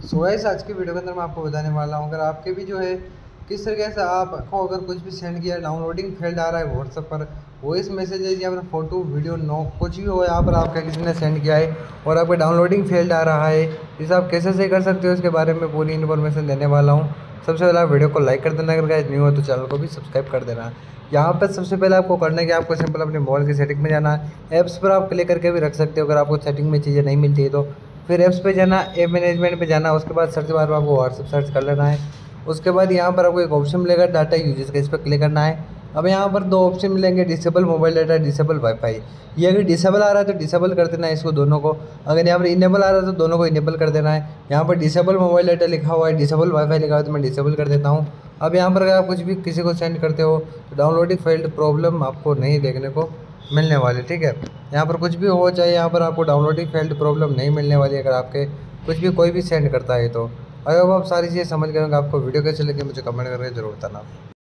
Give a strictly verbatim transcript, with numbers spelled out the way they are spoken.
So guys आज की video के अंदर मैं आपको बताने वाला हूँ, अगर आपके भी जो है किस तरीके से आपको अगर कुछ भी सेंड किया डाउनलोडिंग फेल्ड आ रहा है व्हाट्सएप पर, वॉइस मैसेजेज या फिर फोटो वीडियो नो कुछ भी हो यहाँ पर आपका किसी ने सेंड किया है और आपका डाउनलोडिंग फेल्ड आ रहा है, इसे आप कैसे सही कर सकते हो इसके बारे में पूरी इन्फॉर्मेशन देने वाला हूँ। सबसे पहले आप वीडियो को लाइक कर देना, अगर गाइस न्यू हो तो चैनल को भी सब्सक्राइब कर देना। यहाँ पर सबसे पहले आपको करना है कि आपको सिंपल अपने मोबाइल की सेटिंग में जाना है। ऐप्स पर आप क्लिक करके भी रख सकते हो, अगर आपको सेटिंग में चीज़ें नहीं मिलती है तो फिर ऐप्स पे जाना, ऐप मैनेजमेंट पे जाना, उसके बाद सर्च बार में आपको व्हाट्सएप सर्च कर लेना है। उसके बाद यहाँ पर आपको एक ऑप्शन मिलेगा डाटा यूजेस का, इस पर क्लिक करना है। अब यहाँ पर दो ऑप्शन मिलेंगे, disable mobile data, disable wifi. ये अगर डिसेबल आ रहा है तो डिसेबल कर देना है इसको दोनों को, अगर यहाँ पर इनेबल आ रहा है तो दोनों को इनेबल कर देना है। यहाँ पर डिसेबल मोबाइल डाटा लिखा हुआ है, डिसेबल वाईफाई लिखा हुआ है तो मैं डिसेबल कर देता हूँ। अब यहाँ पर अगर आप कुछ भी किसी को सेंड करते हो तो डाउनलोडिंग फेल्ड प्रॉब्लम आपको नहीं देखने को मिलने वाली, ठीक है। यहाँ पर कुछ भी हो चाहे यहाँ पर आपको डाउनलोडिंग फेल्ड प्रॉब्लम नहीं मिलने वाली अगर आपके कुछ भी कोई भी सेंड करता है तो। अगर आप सारी चीज़ें समझ गए होंगे, आपको वीडियो कैसे लगी मुझे कमेंट करके जरूर बताना।